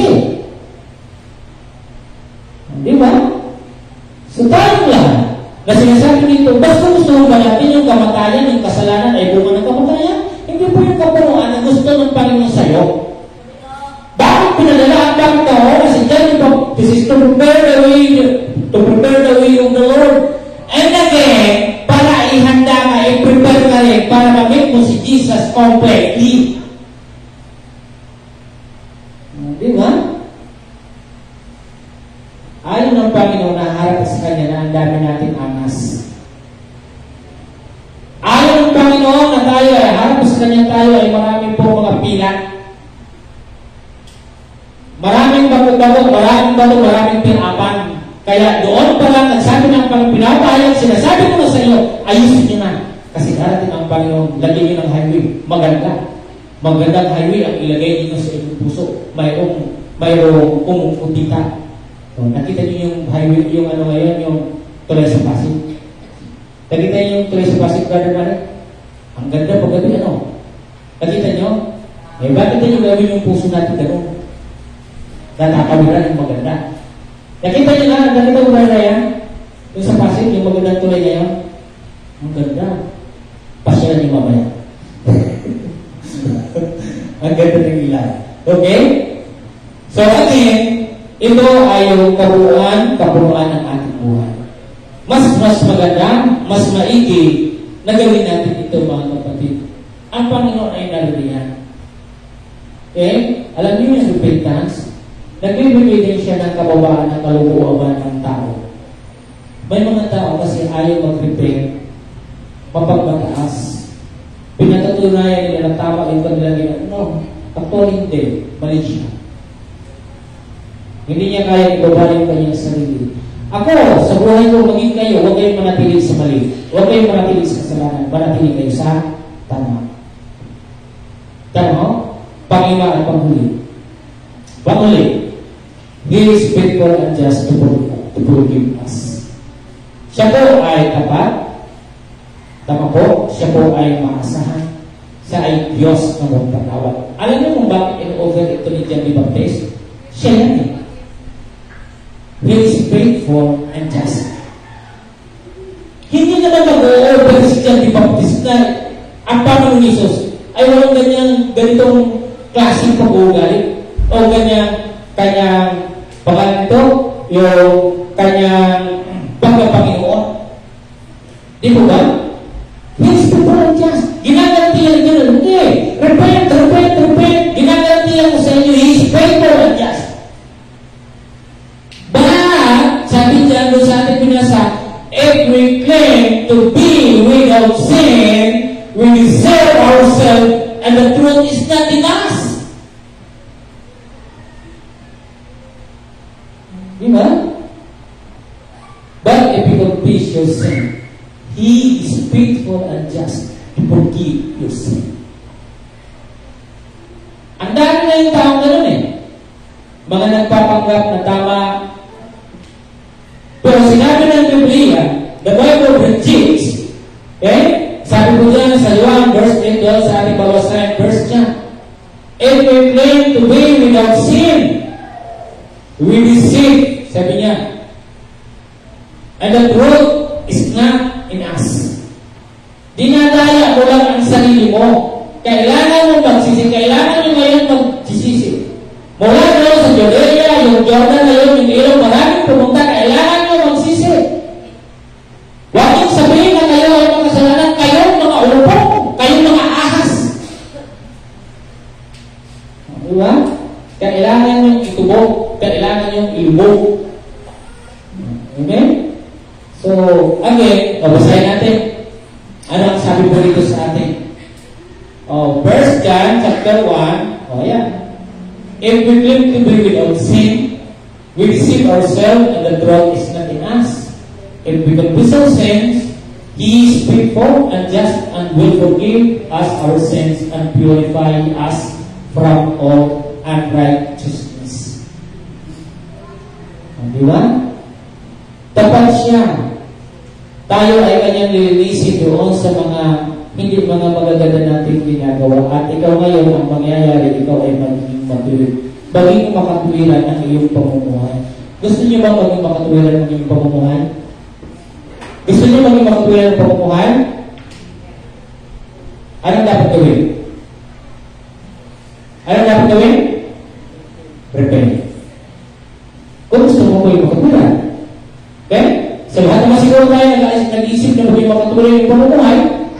Di ba? So, tayong lahat na sinasabi dito, basta gusto ba natin yung kamatayan, yung kasalanan ay bunga ng kamatayan? Hindi po yung kapunuan na gusto ng Panginoon sa'yo. Bakit pinadala ang Panginoon tao? Kasi dyan, this is to prepare the way, to prepare the way of the Lord. And again, para ihanda ka, i-prepare ka rin, para ma-make mo si Jesus completely. Di ba? Ayaw ng Panginoon na harap sa Kanya na ang dami natin angas. Ayaw ng Panginoon na tayo ay harap sa Kanya tayo ay maraming po mga pilat. Maraming bago-bago, maraming bago, maraming pinapan. Kaya doon pa lang, nagsabi ng Panginoon, pinapayag, sinasabi ko na sa iyo, ayusin nyo na. Kasi darating ang Panginoon, lagyan nyo ng highway. Maganda. Magandang highway ang ilagay nyo sa inyong puso. Mayroong, mayroong umupita. So, nakita nyo yung highway, yung ano ngayon, yung tulay sa Pasig. Nakita nyo yung tulay sa Pasig, brother Mare? Ang ganda pag gabi, ano? Nakita nyo? Eh, bakit nyo gawin yung puso natin gano'n? Natakawiran yung maganda. Nakita nyo na, nakita mo ba na yan? Yung sa Pasig, yung magandang tulay ngayon? Ang ganda. Pasyalan niyo mamaya. Ang ganda ng ilan. Okay? So again, ito ay yung kabuuan, kabuuan ng ating buhay. Mas mas maganda, mas maigi na gawin natin ito mga kapatid. Ang Panginoon ay naririyan. Okay? Alam niyo yung repentance? Nagbibigay din siya ng kababaan ng kalukuaban ng tao. May mga tao kasi ayaw mag-repent, mapagmataas. Pinatutunayan nila na tama yung kanilang ginagawa. No, actually hindi. Mali siya. Hindi niya kaya ibaba yung kanyang sarili. Ako, sa buhay ko, maging kayo, huwag kayong manatili sa mali. Huwag kayong manatili sa kasalanan. Manatili kayo sa tama. Tama? Pangima at panghuli. Panghuli. He is faithful and just to forgive us. Siya po ay tapat. Tama po, siya po ay maasahan. Siya ay Diyos na magpatawad. Alam niyo kung bakit in-over ito ni John the Baptist? Siya yan eh. He is faithful and just. Hindi naman mag-over si John the Baptist na ang Panginoon Isus ay walang ganyang ganitong klaseng pag-uugali o ganyang kanyang pangalan ito, yung kanyang pagkapanginoon. Di po ba? Yes, people are just. Ginagarantiyan nyo. Hindi. Repent, repent, repent. Ginagarantiyan ko sa inyo. He is faithful and just. But, sabi dyan doon sa ating pinasa, if we claim to be without sin, we deserve ourselves and the truth is not in us. Diba? But if you confess your sin, He is faithful and just to forgive your sin. Ang dami na yung taong gano'n eh. mga nagpapanggap na tama. Pero sinabi ng Biblia, the Bible rejects. Okay? Sabi ko dyan sa Juan, verse eight, sa ating bawasan, verse dyan. If we claim to be without sin, we deceive, sabi niya. And the truth is not in us. Dinadaya mo lang ang sarili mo. Kailangan mo magsisi, kailangan mo ngayon magsisisi. Mula doon sa Judea, yung Jordan na yun, yung ilaw, maraming pumunta, kailangan mo magsisi. Huwag yung sabihin na kayo ay mga kasalanan, kayong mga ulupong, kayong mga ahas. Diba? Kailangan yung itubog, kailangan yung ilubog. Okay? So, again, babasahin natin. Ano ang sabi po dito sa atin? Oh, First John chapter one. Oh, yeah. If we claim to be without sin, we deceive ourselves and the truth is not in us. If we confess our sins, He is faithful and just and will forgive us our sins and purify us from all unrighteousness. Di ba? Tapat siya. Tayo ay kanyang lilinisin doon sa mga hindi mga magaganda natin ginagawa. At ikaw ngayon, ang mangyayari, ikaw ay magiging matuwid. Maging makatuwiran ang iyong pamumuhay. Gusto niyo ba maging makatuwiran ang iyong pamumuhay? Gusto niyo maging makatuwiran ang pamumuhay? Anong dapat gawin? Anong dapat gawin? Repent. Kung gusto mo maging makatuwiran. Okay? Sa lahat naman siguro tayo nag-iisip na maging makatuloy yung pamumuhay.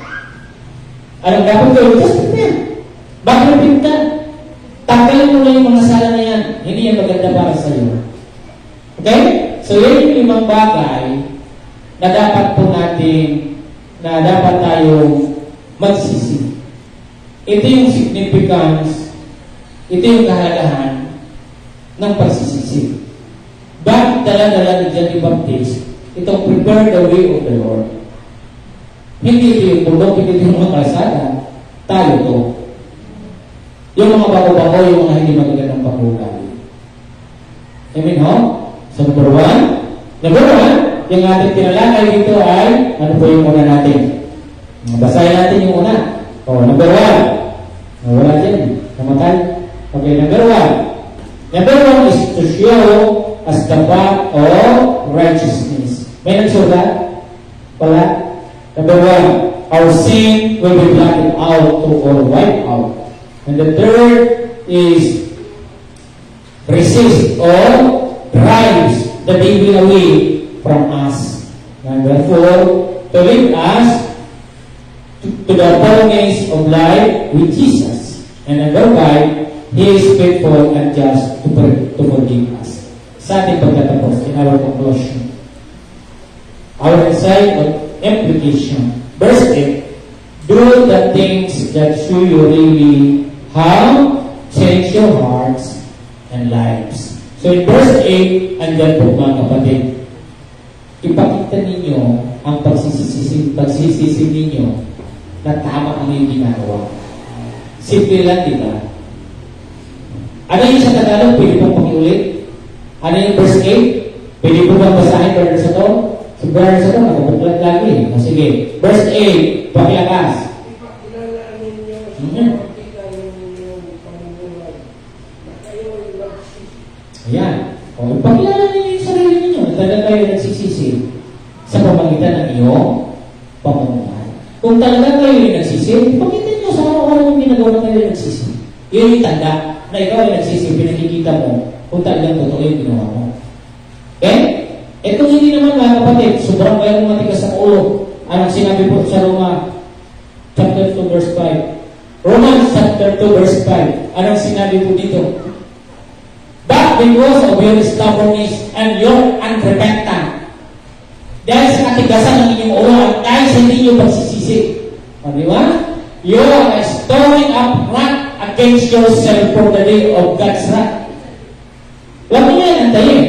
Anong dapat gawin? Just repent. Bakit repent ka? Tanggalin mo na yung mga sala na yan. Hindi yan maganda para sa iyo. Okay? So, yan yung limang bagay na dapat po natin, na dapat tayong magsisi. Ito yung significance, ito yung kahalagahan ng pagsisisi. Bakit dala-dala ni John the Baptist itong prepare the way of the Lord? Hindi ito yung bundok, hindi ito yung mga kalsada. Tayo to. Yung mga bago-bago, yung mga hindi magagandang pagbugali. Amen, ho? So, number one. Number one, yung ating tinalakay dito ay, ano po yung una natin? Basahin natin yung una. O, number one. Wala dyan. Namatay. Okay, number one. Number one is to show as the path of righteousness. May nagsulat? Wala? Number one, our sin will be blotted out to or wiped out. And the third is resist or drives the devil away from us. Number four, to lead us to, to the fullness of life with Jesus. And number five, He is faithful and just to, to forgive us. Sa ating pagtatapos, in our conclusion, our insight of implication. Verse eight, do the things that show you really have changed your hearts and lives. So in verse eight, andyan po mga kapatid, ipakita ninyo ang pagsisisi, pagsisisi ninyo na tama ang iyong ginagawa. Simple lang, di ba? Ano yung sa Tagalog? Pwede pong pakiulit? Ano yung verse eight? Pwede po bang basahin verse sa to? So verse sa to, nakapuklat lagi. O sige, verse eight, pakilakas. Ipakilala ninyo sa Mm-hmm. pagkita ninyo pamumuhay na kayo ay nagsisi. Ayan. O, ipakilala ninyo yung sarili ninyo na talaga kayo nagsisisi sa pamagitan ng iyong pamumuhay. Kung talaga kayo yung nagsisi, ipakita nyo sa araw-araw yung ginagawa na kayo nagsisi. Yun yung tanda na ikaw ay nagsisi, pinakikita mo kung talagang totoo yung ginawa mo. Okay? Itong hindi naman mga kapatid, sobrang kayong matigas sa ulo. Anong sinabi po sa Roma chapter two verse five? Romans chapter two verse five. Anong sinabi po dito? But because of your stubbornness and your unrepentant, dahil sa katigasan ng inyong ulo at dahil sa hindi nyo pagsisisi, di ba? You are storing up wrath against yourself for the day of God's wrath. Huwag nyo yan antayin.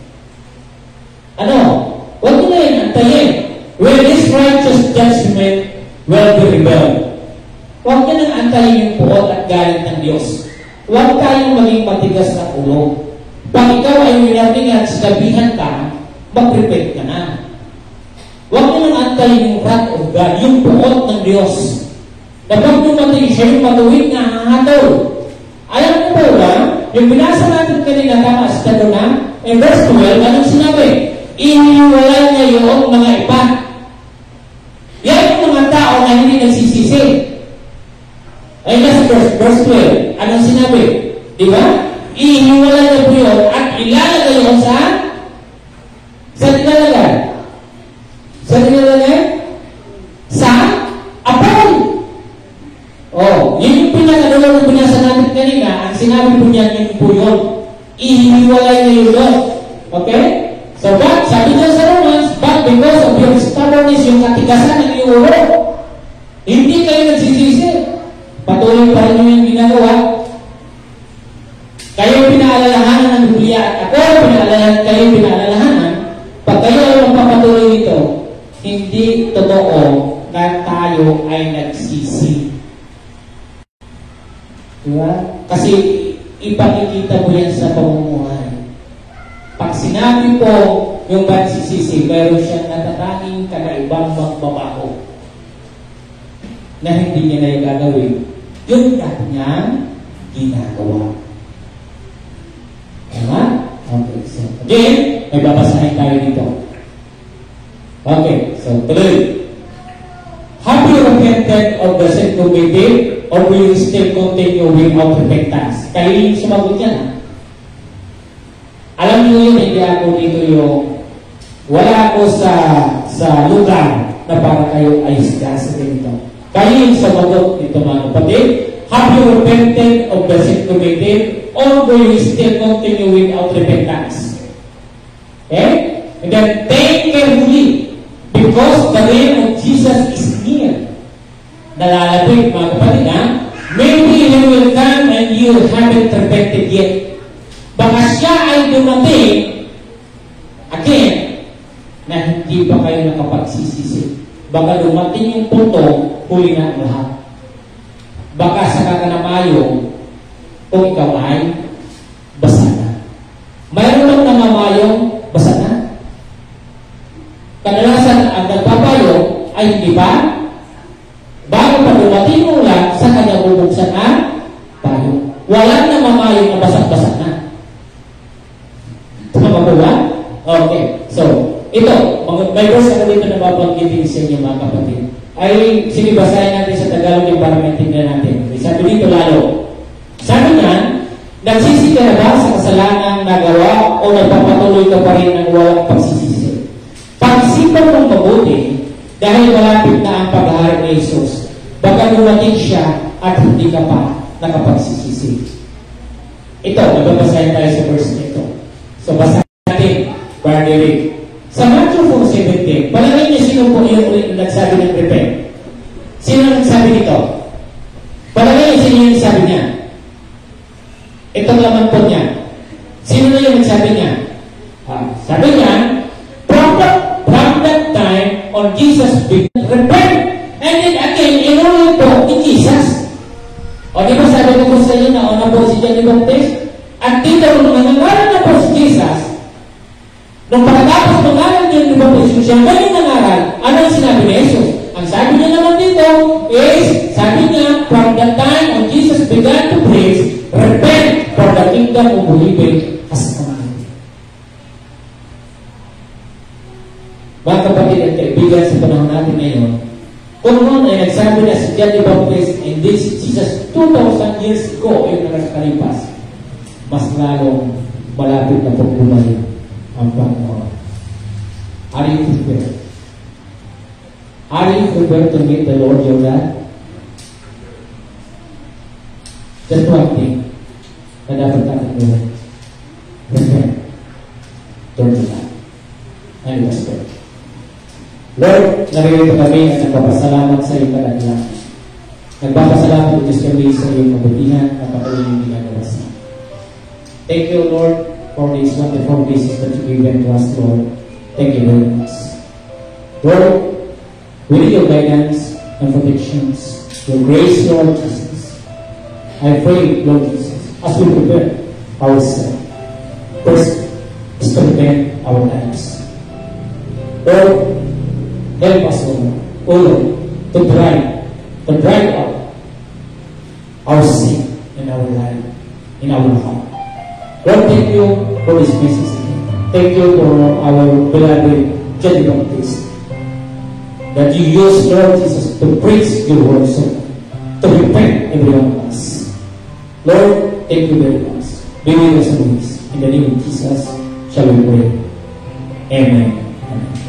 Ano? Huwag nyo yan antayin. When this righteous judgment will be revealed. Huwag nyo nang antayin yung puot at galit ng Diyos. Huwag tayong maging matigas na ulo. Pag ikaw ay minamingan sa gabihan ka, mag-repent ka na. Huwag mo nang antayin yung wrath of God, yung puot ng Diyos. Na pag dumating siya yung matuwid na hahatol. Alam mo po ba, yung binasa natin kanina tama sa talo na, in verse twelve, anong sinabi? Iniwalay niya yung mga iba. Yan yung mga tao na hindi nagsisisi. Ay nasa verse, verse twelve, anong sinabi? Di ba? Iniwalay niya po yun at ilalagay yun sa sa nilalagay. Sa nilalagay? Sa apol. Oh, yun yung pinakadulong ng binasa natin kanina. Ang sinabi po niya, yun po yun. Ihiwalay niya yun doon. Okay? So, but, sabi niya sa Romans, but because of your stubbornness, yung katigasan ng iyong ulo, hindi kayo nagsisisi. Patuloy pa rin yung ginagawa. Kayo pinaalalahanan ng Biblia at ako pinaalalahanan, kayo pinaalalahanan, pag kayo ay magpapatuloy nito, hindi totoo na tayo ay nagsisi. Diba? Kasi ipakikita mo yan sa pamumuhay. Pag sinabi po yung pagsisisi, mayroon siyang natatanging kakaibang magbabaho na hindi niya na yung gagawin. Yung dati niyang ginagawa. Diba? Okay, so again, may babasahin tayo dito. Okay, so tuloy. Have you repented of the sin committed, or will you still continue without repentance? Kayo yung sumagot yan, ha? Alam niyo yun, hindi ako dito yung wala ako sa sa lugar na para kayo ayos ka sa ganito. Kayo yung sumagot dito, mga kapatid. Have you repented of the sin committed, or will you still continue without repentance? Okay? And then, take carefully, because the reign of Jesus is near. Nalalapit, mga kapatid, ha? Maybe He will come and you haven't repented yet. Baka siya ay dumating again na hindi pa kayo nakapagsisisi. Baka dumating yung punto, huli na ang lahat. Baka saka ka na mayo kung ikaw ay basa na. Mayroon lang namamayong basa na. Kadalasan ang nagpapayo ay hindi ba? Bago pa dumating mo lang sa kanya bubuksan ang payo. Walang namamayong na basa-basa na. Tama po ba? Okay. So, ito, may verse ako dito na mapagkitin sa inyo, mga kapatid. Ay, sinibasahin natin sa Tagalog yung para maintindihan natin. Sabi dito lalo. Sabi niya, nagsisi ka na ba sa kasalanang nagawa o nagpapatuloy ka pa rin ng walang pagsisisi? Pag-isipan mong mabuti dahil malapit na ang paghahari ni Jesus. Baka dumating siya at hindi ka pa nakapagsisisi. Ito, nagbabasahin tayo sa verse nito. So, basahin natin, Brother Rick. Sa Matthew four seventeen, palagay niya sino po yung ulit nagsabi ng repent? Sino nagsabi nito? Palagay niya sino yung nagsabi niya? Itong laman po niya. Sino na yung nagsabi niya? Ah, sabi niya, from that, from that time on Jesus began repent. And then again, inulit po ni Jesus. O di ba sabi ko po sa inyo na una po si John the Baptist? At dito nung nangaral na po si Jesus, nung pagkatapos mangaral niya ni Baptist, siya ngayon nangaral, ano ang sinabi ni Jesus? Ang sabi niya naman dito is, sabi niya, from the time when Jesus began to preach, repent, for the kingdom of believing has come. Mga kapatid at kaibigan sa panahon natin ngayon, kung noon ay nagsabi na si John the Baptist and this Jesus two thousand years ago ay nakakalipas, mas lalong malapit na pagbumayin ang Panginoon. Are you prepared? Are you prepared to meet the Lord your God? Just one thing na dapat natin gawin. Repent. Turn to God. And respect. Lord, naririto kami at nagpapasalamat sa iyong kadalian. Nagpapasalamat Diyos kami sa iyong mabutihan at patuloy yung ginagawa sa amin. Thank you, Lord, for these wonderful blessings that you given to us, Lord. Thank you very much. Lord, we need your guidance and protections, your grace, Lord Jesus. I pray, Lord Jesus, as we prepare ourselves first is to repent our lives. Lord, help us, Lord, O Lord, to drive, to drive out our sin in our life, in our heart. Lord, thank you for this message. Thank you for our beloved John Baptist, that you use, Lord Jesus, to preach your word, so to repent every one of us. Lord, thank you very much. Be with us always. In the name of Jesus, shall we pray. Amen. Amen.